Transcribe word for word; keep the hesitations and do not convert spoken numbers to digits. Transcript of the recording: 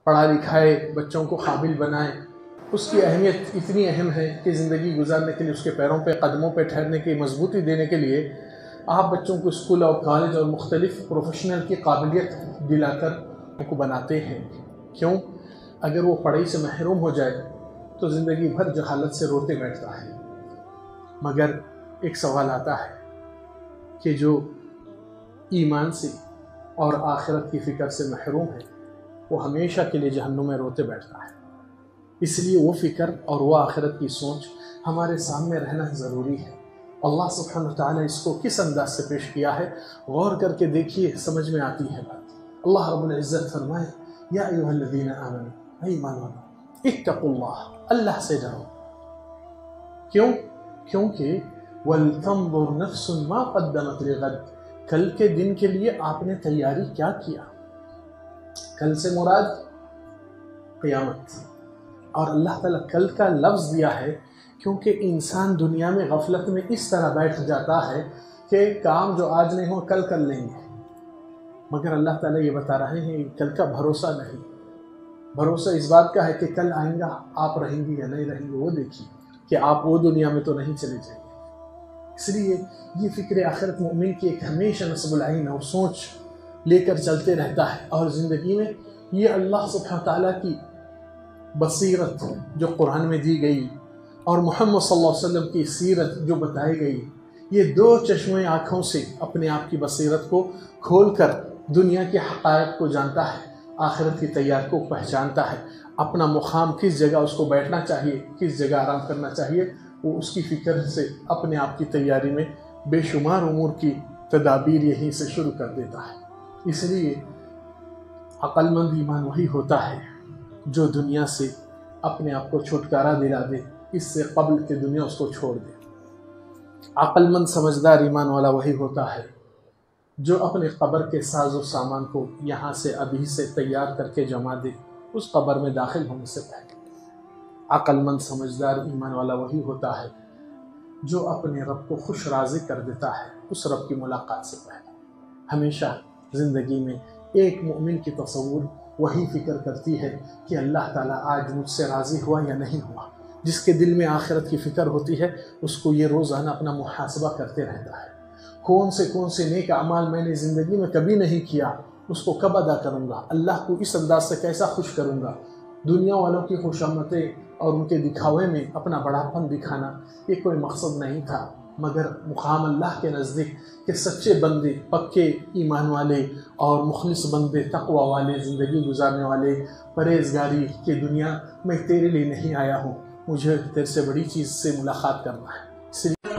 پڑھا لکھائے، بچوں کو قابل بنائے، اس کی اہمیت اتنی اہم ہے کہ زندگی گزارنے کے لیے، اس کے پیروں پہ قدموں پہ ٹھہرنے کی مضبوطی دینے کے لیے آپ بچوں کو اسکول اور کالج اور مختلف پروفیشنل کی قابلیت دلا کر ان کو بناتے ہیں۔ کیوں؟ اگر وہ پڑھائی سے محروم ہو جائے تو زندگی بھر جہالت سے روتے بیٹھتا ہے۔ مگر ایک سوال آتا ہے کہ جو ایمان سے اور آخرت کی فکر سے محروم ہے وہ ہمیشہ کے لیے جہنم میں روتے بیٹھتا ہے۔ اس لیے وہ فکر اور وہ آخرت کی سوچ ہمارے سامنے رہنا ضروری ہے۔ اللہ سبحانہ وتعالی اس کو کس انداز سے پیش کیا ہے غور کر کے دیکھیے، سمجھ میں آتی ہے بات۔ اللہ رب العزت فرمائے یا ایھا الذین آمنوا، اے ایمان والو، اتقوا اللہ، اللہ سے ڈرو۔ کیوں؟ کیونکہ وَلْتَنظُرْ نَفْسٌ مَا قَدَّمَتْ لِغَدٍ، کل کے دن کے لیے آپ نے تیاری کیا کیا۔ کل سے مراد قیامت، اور اللہ تعالیٰ کل کا لفظ دیا ہے کیونکہ انسان دنیا میں غفلت میں اس طرح بیٹھ جاتا ہے کہ کام جو آج نہیں ہو کل کر لیں گے، مگر اللہ تعالیٰ یہ بتا رہے ہیں کل کا بھروسہ نہیں، بھروسہ اس بات کا ہے کہ کل آئیں گا، آپ رہیں گی یا نہیں رہیں گے وہ دیکھیے کہ آپ وہ دنیا میں تو نہیں چلے جائیں گے۔ اس لیے یہ فکر آخرت مومن کی ایک ہمیشہ نصب العین اور سوچ لے کر چلتے رہتا ہے، اور زندگی میں یہ اللہ سبحانہ تعالیٰ کی بصیرت جو قرآن میں دی گئی اور محمد صلی اللہ علیہ وسلم کی سیرت جو بتائی گئی، یہ دو چشمیں آنکھوں سے اپنے آپ کی بصیرت کو کھول کر دنیا کے حقائق کو جانتا ہے، آخرت کی تیاری کو پہچانتا ہے، اپنا مقام کس جگہ اس کو بیٹھنا چاہیے، کس جگہ آرام کرنا چاہیے، وہ اس کی فکر سے اپنے آپ کی تیاری میں بے شمار امور کی تدابیر یہیں سے شروع کر دیتا ہے۔ اس لیے عقل مند ایمان وہی ہوتا ہے جو دنیا سے اپنے آپ کو چھٹکارا دلا دے، اس سے قبل کہ دنیا اس کو چھوڑ دے۔ عقل مند سمجھدار ایمان والا وہی ہوتا ہے جو اپنے قبر کے ساز و سامان کو یہاں سے ابھی سے تیار کر کے جما دے اس قبر میں داخل ہونے سے پہلے۔ عقل مند سمجھدار ایمان والا وہی ہوتا ہے جو اپنے رب کو خوش راضی کر دیتا ہے اس رب کی ملاقات سے پہلے۔ ہمیشہ زندگی میں ایک مومن کی تصور وہی فکر کرتی ہے کہ اللہ تعالیٰ آج مجھ سے راضی ہوا یا نہیں ہوا۔ جس کے دل میں آخرت کی فکر ہوتی ہے اس کو یہ روزانہ اپنا محاسبہ کرتے رہتا ہے، کون سے کون سے نیک اعمال میں نے زندگی میں کبھی نہیں کیا، اس کو کب ادا کروں گا، اللہ کو اس انداز سے کیسا خوش کروں گا۔ دنیا والوں کی خوشامدیں اور ان کے دکھاوے میں اپنا بڑاپن دکھانا یہ کوئی مقصد نہیں تھا، مگر مقام اللہ کے نزدیک کہ سچے بندے، پکے ایمان والے اور مخلص بندے، تقوی والے، زندگی گزارنے والے، پرہیزگاری کہ دنیا میں تیرے لیے نہیں آیا ہوں، مجھے تیرے سے بڑی چیز سے ملاقات کرنا ہے۔ اس لیے